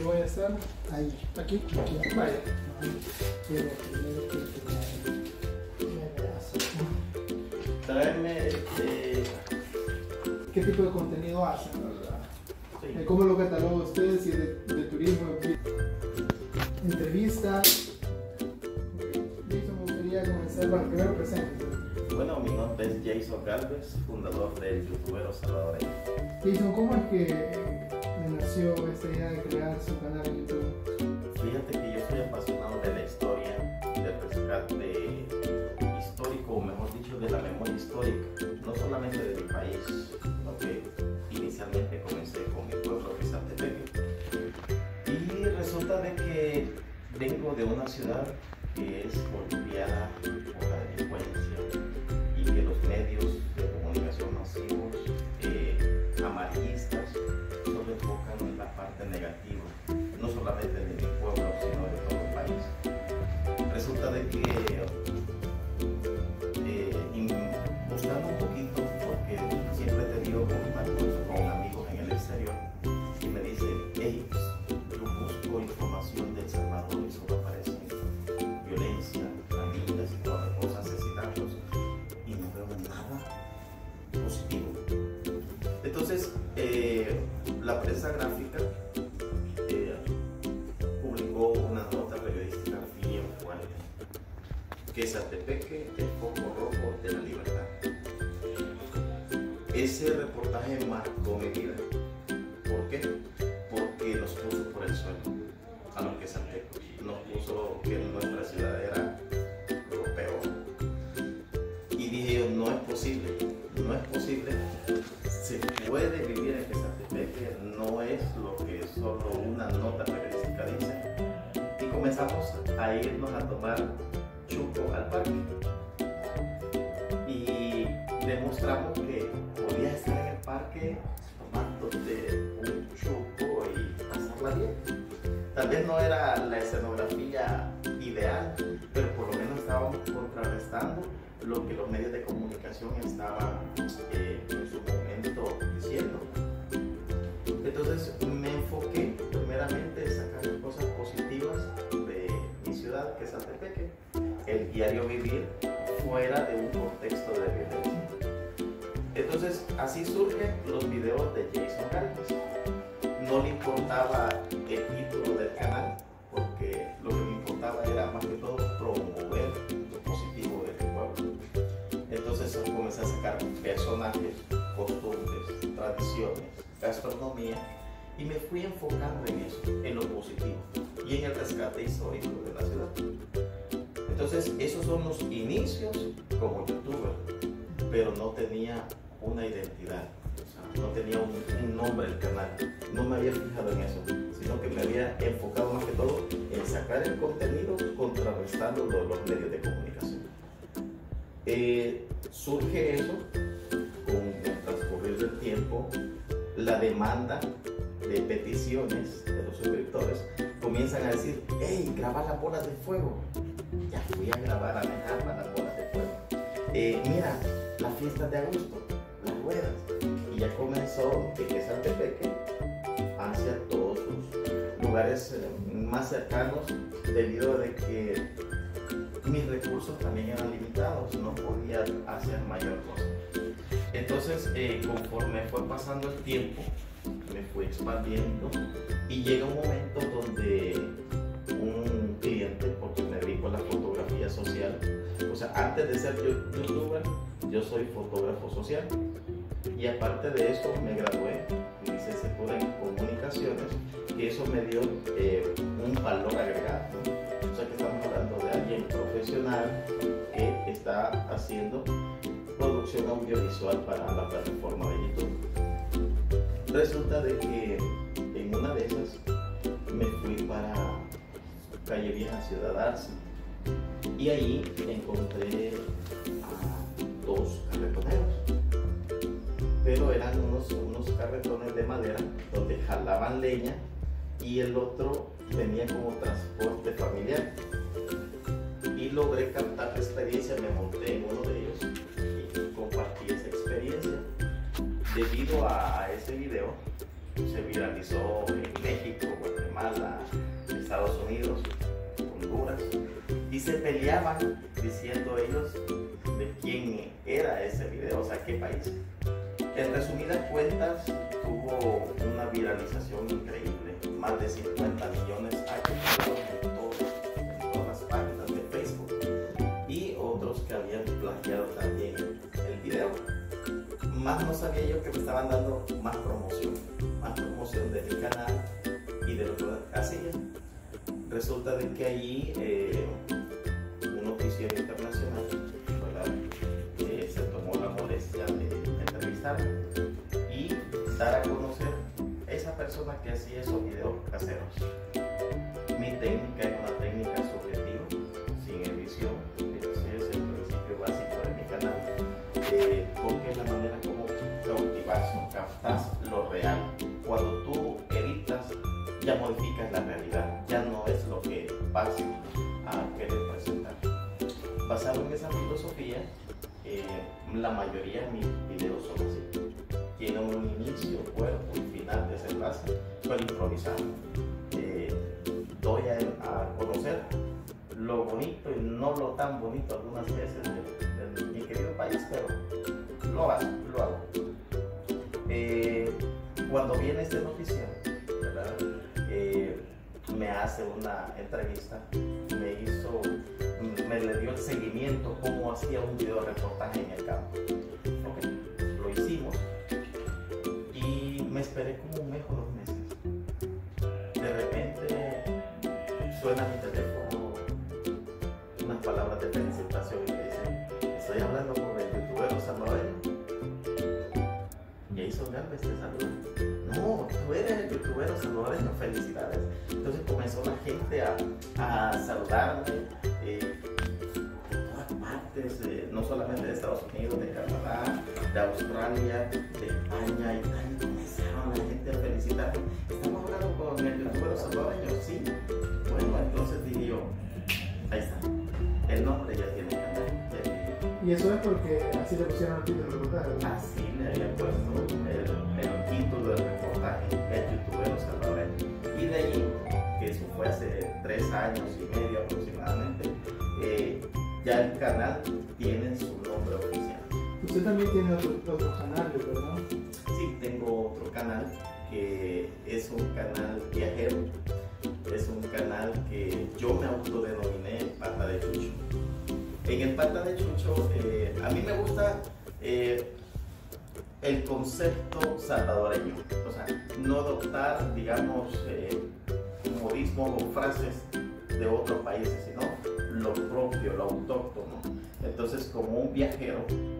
yo voy a estar ahí, aquí, vaya. Quiero primero que me veas. Traerme ¿Qué tipo de contenido hacen, verdad? sí. ¿Cómo lo cataloga usted? Si es de turismo, entrevista. Listo, me gustaría comenzar. Bueno, primero presente. Bueno, mi nombre es Jason Galvez, fundador del Youtubero Salvadoreño. Jason, ¿cómo es que le nació esta idea de crear su canal en YouTube? Fíjate que yo soy apasionado de la historia, del rescate histórico, o mejor dicho, de la memoria histórica, no solamente de mi país, sino que inicialmente comencé con mi pueblo de Santepeque. Y resulta de que vengo de una ciudad que es golpeada por la delincuencia y que los medios de comunicación masivos, amarillistas, solo enfocan en la parte negativa, no solamente de mi pueblo, sino de todo el país. Resulta de que buscando un poquito, porque siempre he tenido contactos con amigos en el exterior, y me dicen, hey, yo busco información de El Salvador y solo aparece violencia, familias y todas las cosas, asesinatos, y no veo nada positivo. Entonces, la prensa gráfica publicó una nota periodística bien fuerte, que Santepeque es foco rojo de la libertad. Ese reportaje marcó mi vida. ¿Por qué? Porque nos puso por el suelo a los que Santepeque, nos puso que nuestra ciudad era lo peor. Y dije yo, no es posible, se puede vivir en Santepeque, no es lo que solo una nota periodística dice. Y comenzamos a irnos a tomar chuco al parque. Y demostramos que podías estar en el parque tomándote un chuco y pasarla bien. Tal vez no era la escenografía ideal, pero por lo menos estábamos contrarrestando lo que los medios de comunicación estaban en su momento diciendo. Entonces me enfoqué primeramente en sacar cosas positivas de mi ciudad, que es Santepeque, el diario vivir fuera de un contexto de violencia. Entonces así surgen los videos de Jason Galvez. No le importaba el título del canal, porque lo que me importaba era más que todo promover lo positivo de mi pueblo. Entonces comencé a sacar personajes, costumbres, tradiciones, gastronomía, y me fui enfocando en eso, en lo positivo y en el rescate histórico de la ciudad. Entonces esos son los inicios como youtuber, pero no tenía una identidad, o sea, no tenía un nombre el canal, no me había fijado en eso, sino que me había enfocado más que todo en sacar el contenido contrarrestando los medios de comunicación. Surge eso con el transcurrir del tiempo, la demanda de peticiones de los suscriptores comienzan a decir, hey, graba las bolas de fuego. Ya fui a grabar a Nejapa las bolas de fuego. Mira, las fiestas de agosto, las ruedas. Y ya comenzó de que Santepeque hacia todos sus lugares más cercanos, debido a de que mis recursos también eran limitados, no podía hacer mayor cosa. Entonces, conforme fue pasando el tiempo, me fui expandiendo y llega un momento donde un cliente, porque me dedico a la fotografía social, o sea, antes de ser youtuber, yo soy fotógrafo social, y aparte de eso me gradué en licenciatura en comunicaciones, y eso me dio un valor agregado, ¿no? O sea, que estamos hablando de alguien profesional que está haciendo producción audiovisual para la plataforma de YouTube. Resulta de que en una de esas me fui para Calle Vieja, Ciudad Arce, y ahí encontré a dos carretoneros, pero eran unos carretones de madera donde jalaban leña, y el otro tenía como transporte familiar, y logré captar la experiencia. Me monté en uno de ellos y compartí esa experiencia. Debido a ese video se viralizó en México, Guatemala, se peleaban diciendo ellos de quién era ese video, o sea, qué país. En resumidas cuentas, tuvo una viralización increíble, más de 50 millones en todas las páginas de Facebook, y otros que habían plagiado también el video. Más no sabía yo que me estaban dando más promoción de mi canal y de lo que hacía. Resulta de que allí un noticiero internacional, ¿verdad? Se tomó la molestia de entrevistarme y dar a conocer esa persona que hacía esos videos caseros. Mi técnica es una técnica subjetiva, sin edición. Ese es el principio básico de mi canal, porque es la manera como captas lo real. Cuando tú editas, ya modificas la realidad, ya no es lo que vas a querer presentar. Basado en esa filosofía, la mayoría de mis videos son así. Tienen un inicio, cuerpo y final, desenlace, pero improvisado. Doy a conocer lo bonito y no lo tan bonito algunas veces de mi querido país, pero lo hago. Cuando viene este noticiero, ¿verdad? Me hace una entrevista, me le dio el seguimiento cómo hacía un video reportaje en el campo. Okay, lo hicimos y me esperé como un mes o 2 meses. De repente suena mi teléfono unas palabras de felicitación y me dicen: estoy hablando con el youtubero salvadoreño. Jason Galvez te saluda. No, tú eres el youtubero salvadoreño, felicidades. Entonces comenzó la gente a saludarme de todas partes, no solamente de Estados Unidos, de Canadá, de Australia, de España, Italia. Comenzaron la gente a felicitarme. Estamos hablando con el youtubero salvadoreño, sí. Bueno, entonces dije yo, ahí está, el nombre ya tiene canal. Y eso es porque así le pusieron el título del reportaje, ¿verdad? Así le había puesto el título del reportaje, el youtubero salvadoreño. Y de allí, que eso fue hace 3 años y medio aproximadamente, ya el canal tiene su nombre oficial. Usted también tiene otros canales, ¿verdad? Sí, tengo otro canal que es un canal viajero. Es un canal que yo me autodenominé Pata de Chucho. En el Pata de Chucho, a mí me gusta el concepto salvadoreño, o sea, no adoptar, digamos, modismos o frases de otros países, sino lo propio, lo autóctono. Entonces, como un viajero,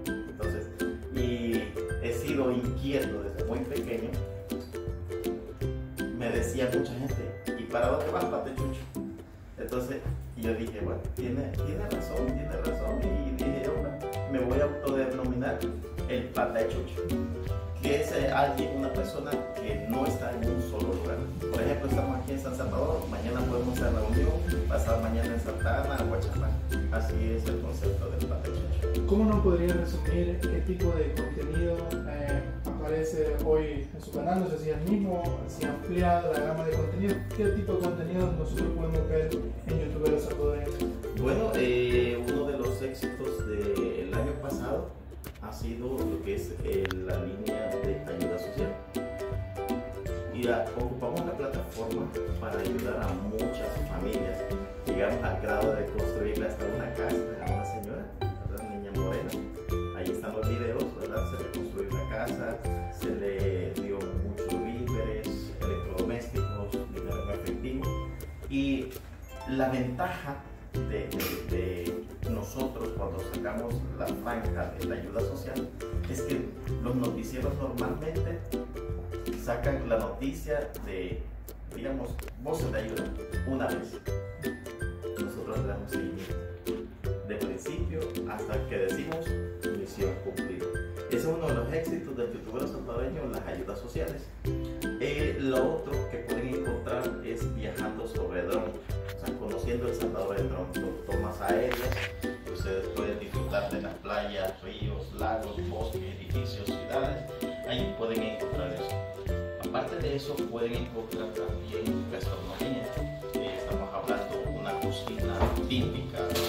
y he sido inquieto desde muy pequeño, me decía mucha gente: ¿y para dónde vas, Pata de Chucho? Entonces yo dije, bueno, tiene razón, y dije yo, bueno, me voy a autodenominar el Pata de Chucho, que es una persona que no está en un solo lugar. Por ejemplo, estamos aquí en San Salvador, mañana podemos hacer la Unión, pasado mañana en Santa Ana, Huachapán. Así es el concepto del Pata de Chucho. ¿Cómo nos podría resumir qué tipo de contenido aparece hoy en su canal? No sé si es el mismo, si ha ampliado la gama de contenido. ¿Qué tipo de contenido nosotros podemos ver en YouTuberos salvadoreños? Bueno, uno de los éxitos del año pasado ha sido lo que es la línea de ayuda social. Y ocupamos la plataforma para ayudar a muchas familias. Llegamos al grado de construirle hasta una casa a una señora, ¿verdad? Niña morena. Ahí están los videos, ¿verdad? Se le construyó la casa, se le dio muchos víveres, electrodomésticos, dinero en efectivo. Y la ventaja de nosotros cuando sacamos la franja de la ayuda social es que los noticieros normalmente sacan la noticia de, digamos, voces de ayuda una vez. Nosotros le damos seguimiento de principio hasta que decimos misión cumplida. Ese es uno de los éxitos del youtubero salvadoreño, las ayudas sociales. Lo otro que pueden encontrar es viajando sobre dron, o sea, conociendo El Salvador en dron, con tomas aéreas. Ustedes pueden disfrutar de las playas, ríos, lagos, bosques, edificios, ciudades. Ahí pueden encontrar eso. Aparte de eso, pueden encontrar también gastronomía. Estamos hablando de una cocina típica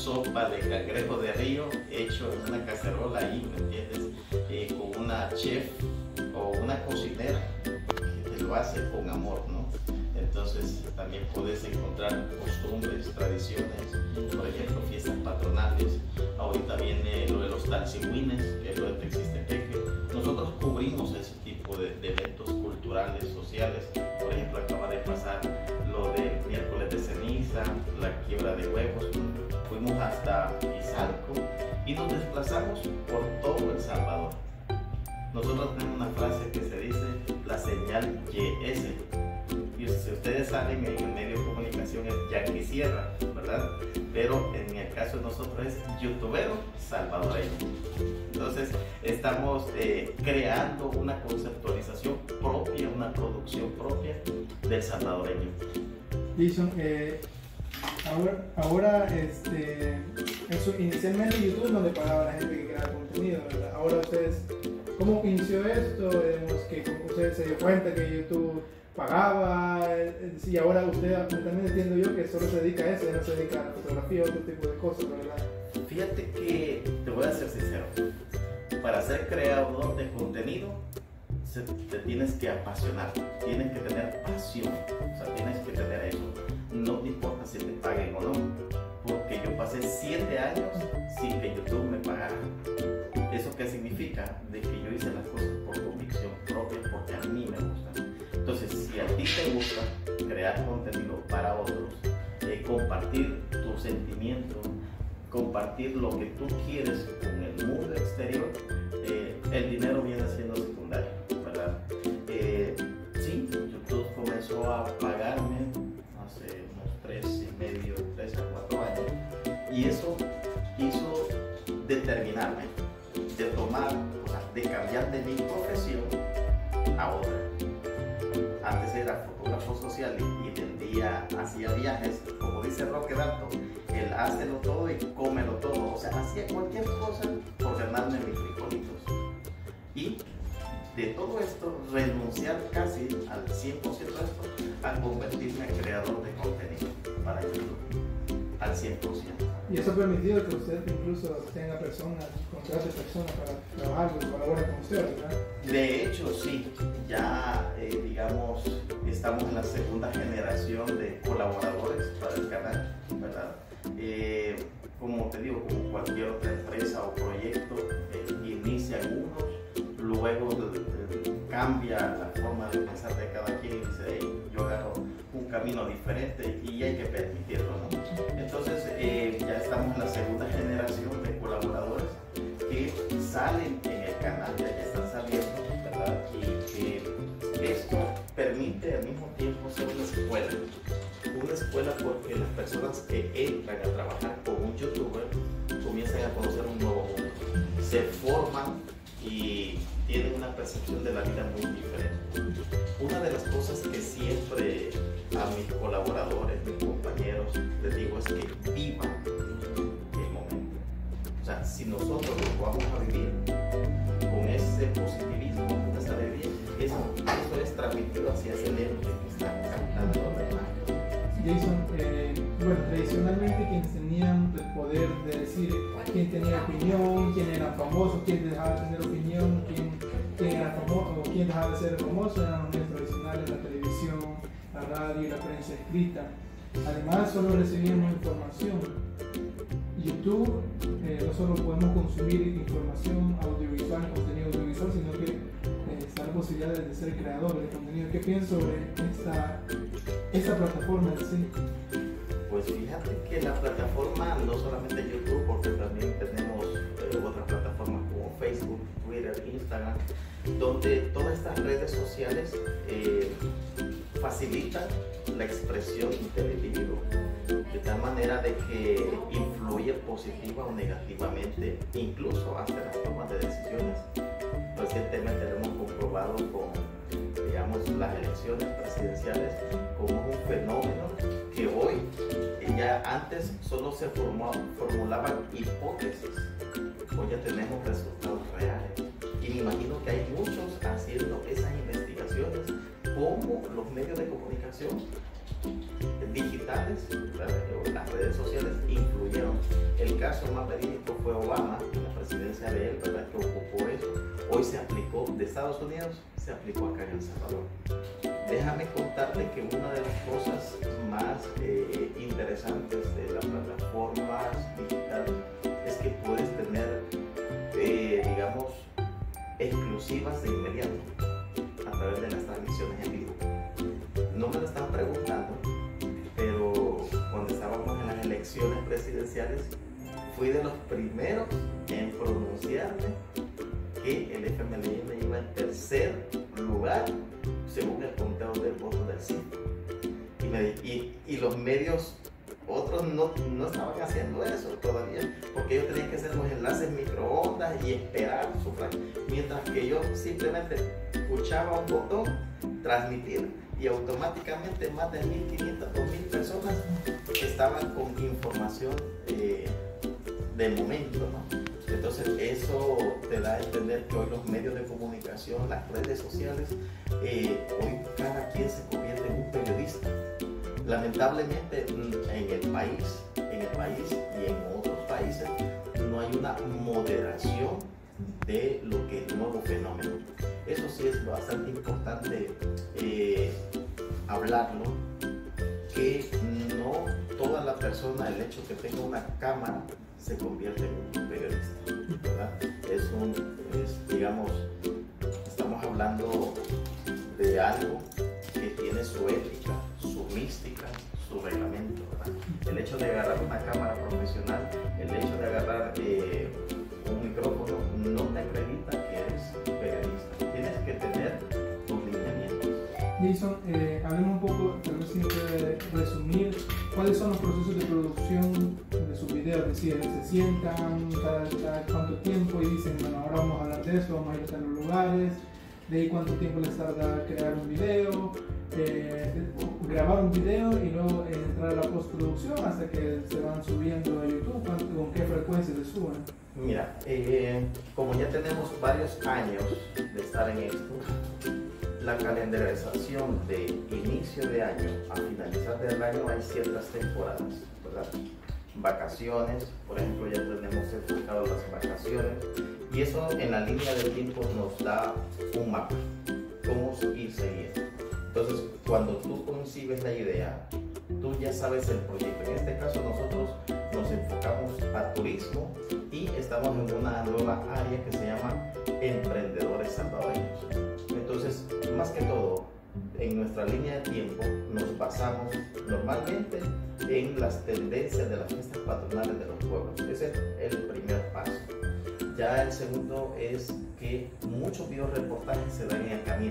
sopa de cangrejo de río hecho en una cacerola ahí, ¿me entiendes? Con una chef o una cocinera que lo hace con amor, ¿no? Entonces también puedes encontrar costumbres, tradiciones, por ejemplo fiestas patronales. Ahorita viene lo de los talsigüines, que es lo de Texistepeque. Nosotros cubrimos ese tipo de eventos culturales, sociales. Por ejemplo, acaba de pasar lo del miércoles de ceniza, la quiebra de huevos. Fuimos hasta Izalco y nos desplazamos por todo El Salvador. Nosotros tenemos una frase que se dice la señal YS. Y si ustedes saben, en el medio de comunicación es ya quisiera, ¿verdad? Pero en el caso de nosotros es youtubero salvadoreño. Entonces estamos creando una conceptualización propia, una producción propia del salvadoreño. Jason, ahora eso, inicialmente YouTube no le pagaba a la gente que creaba contenido, ¿verdad? Ahora ustedes, ¿cómo inició esto? Que ustedes se dio cuenta que YouTube pagaba, y ahora usted también entiendo yo que solo se dedica a eso, no se dedica a la fotografía, otro tipo de cosas, ¿verdad? Fíjate que, te voy a ser sincero, para ser creador de contenido te tienes que apasionar, tienes que tener pasión, o sea, tienes que tener eso. No te importa si te paguen o no, porque yo pasé 7 años sin que YouTube me pagara. ¿Eso qué significa? De que yo hice las cosas por convicción propia, porque a mí me gustan. Entonces, si a ti te gusta crear contenido para otros, compartir tus sentimientos, compartir lo que tú quieres con el mundo exterior, el dinero viene siendo secundario, ¿verdad? Sí, YouTube comenzó a pagarme hace unos 3 a 4 años, y eso hizo determinarme de tomar, o sea, de cambiar de mi profesión a otra. Antes era fotógrafo social y vendía, hacía viajes, como dice Roque Dalton, el hácelo todo y cómelo todo. O sea, hacía cualquier cosa por ganarme mis frijolitos. Y de todo esto, renunciar casi al 100% de esto, a convertirme en creador de contenido para YouTube, al 100%. Y eso ha permitido que usted incluso tenga personas, contrate personas para trabajar, que colaboren con usted, ¿verdad? De hecho, sí, ya digamos, estamos en la segunda generación de colaboradores para el canal, ¿verdad? Como te digo, como cualquier otra empresa o proyecto, inicia algunos, luego cambia la forma de pensar de cada quien y dice, hey, yo agarro un camino diferente y hay que permitirlo, ¿no? Entonces ya estamos en la segunda generación de colaboradores que salen en el canal, ya están saliendo, ¿verdad? Y que esto permite al mismo tiempo ser una escuela porque las personas que entran a trabajar con un youtuber comienzan a conocer un nuevo mundo, se forman y tienen una percepción de la vida muy diferente. Una de las cosas que siempre a mis colaboradores, mis compañeros, les digo es que vivan el momento. O sea, si nosotros lo vamos a vivir con ese positivismo, con esa alegría, eso es transmitido hacia ese lente que está captando la imagen. Jason, bueno, tradicionalmente quienes tenían el poder de decir quién tenía opinión, quién era famoso, quién dejaba de tener opinión, quién era famoso o quién dejaba de ser famoso, eran los medios tradicionales, la televisión, la radio y la prensa escrita. Además, solo recibíamos información. YouTube, no solo podemos consumir información audiovisual, contenido audiovisual, sino que está la posibilidad de ser creador de contenido. ¿Qué piensas sobre esta plataforma en sí? Pues fíjate que la plataforma, no solamente YouTube, porque también tenemos otras plataformas como Facebook, Twitter, Instagram, donde todas estas redes sociales facilitan la expresión del individuo, de tal manera de que influye positiva o negativamente, incluso hasta las tomas de decisiones. Recientemente lo hemos comprobado con, digamos, las elecciones presidenciales como un fenómeno que hoy, ya antes solo se formulaban hipótesis, hoy ya tenemos resultados reales. Y me imagino que hay muchos haciendo esas investigaciones, como los medios de comunicación digitales digitales, las redes sociales influyeron. El caso más verídico fue Obama, la presidencia de él, ¿verdad?, que ocupó eso. Hoy se aplicó de Estados Unidos, se aplicó acá en El Salvador. Déjame contarte que una de las cosas más interesantes de las plataformas digitales es que puedes tener, digamos, exclusivas de inmediato a través de las transmisiones en vivo. No me lo estaban preguntando, pero cuando estábamos en las elecciones presidenciales, fui de los primeros en pronunciarme que el FMLN iba en tercer lugar según el conteo del voto del CID. Y los medios, otros no estaban haciendo eso todavía, porque ellos tenían que hacer los enlaces microondas y esperar sufragio, mientras que yo simplemente escuchaba un botón, transmitir, y automáticamente más de 1.500 o 1.000 personas estaban con información de momento, ¿no? Entonces eso te da a entender que hoy los medios de comunicación, las redes sociales, hoy cada quien se convierte en un periodista. Lamentablemente en el país y en otros países no hay una moderación de lo que es el nuevo fenómeno. Eso sí es bastante importante hablarlo, que no toda la persona, el hecho que tenga una cámara, se convierte en un periodista, ¿verdad? Digamos, estamos hablando de algo que tiene su ética, su mística, su reglamento, ¿verdad? El hecho de agarrar una cámara profesional, el hecho de agarrar un micrófono, no te acredita que eres periodista. Tienes que tener tus lineamientos. Jason, hablemos un poco, tal vez si puede resumir cuáles son los procesos de producción de sus videos. Es decir, se sientan cada cuánto tiempo y dicen, bueno, ahora vamos a hablar de esto, vamos a ir a los lugares, de ahí cuánto tiempo les tarda crear un video, grabar un video y luego entrar a la postproducción hasta que se van subiendo a YouTube, con qué frecuencia se suben. Mira, como ya tenemos varios años de estar en esto, la calendarización de inicio de año a finalizar del año hay ciertas temporadas, ¿verdad? Vacaciones, por ejemplo, ya tenemos enfocado las vacaciones, y eso en la línea del tiempo nos da un mapa, cómo ir siguiendo. Entonces, cuando tú concibes la idea, tú ya sabes el proyecto. En este caso, nosotros nos enfocamos a turismo y estamos en una nueva área que se llama Emprendedores Salvadoreños. Entonces, más que todo, en nuestra línea de tiempo nos basamos normalmente en las tendencias de las fiestas patronales de los pueblos. Ese es el primer paso. Ya el segundo es que muchos videoreportajes se dan en el camino.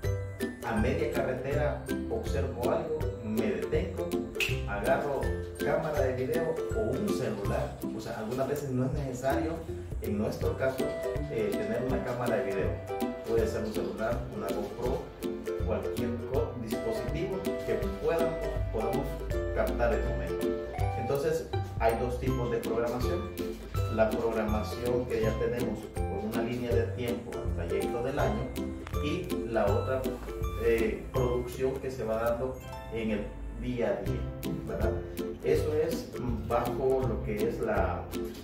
A media carretera observo algo, me detengo, agarro cámara de video o un celular. O sea, algunas veces no es necesario, en nuestro caso, tener una cámara de video. Puede ser un celular, una GoPro, cualquier dispositivo que podamos captar el momento. Entonces, hay dos tipos de programación. La programación que ya tenemos con una línea de tiempo al trayecto del año, y la otra producción que se va dando en el día a día, ¿verdad? Eso es bajo lo que es la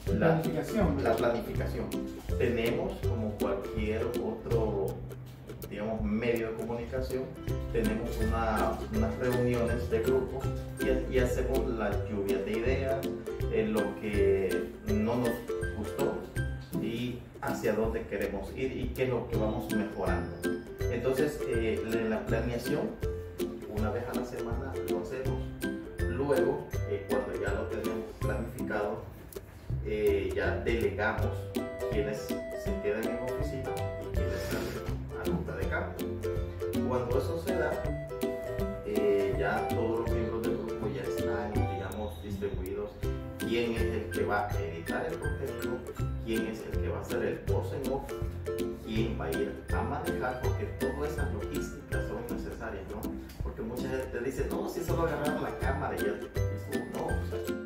planificación. Tenemos, como cualquier otro, digamos, medio de comunicación, tenemos unas reuniones de grupo y hacemos las lluvias de ideas, lo que no nos gustó y hacia dónde queremos ir y qué es lo que vamos mejorando. Entonces, en la planeación, una vez a la semana lo hacemos. Luego, cuando ya lo tenemos planificado, ya delegamos quienes se quedan en oficina y quienes salen a ruta de campo. Cuando eso se da, ya todos los miembros del grupo ya están, digamos, distribuidos. Quién es el que va a editar el contenido, quién es el que va a hacer el post en off, quién va a ir a manejar, porque todas esas logísticas son necesarias, ¿no? Porque mucha gente te dice, no, si solo agarraron la cámara y ya, y tú, no, o sea,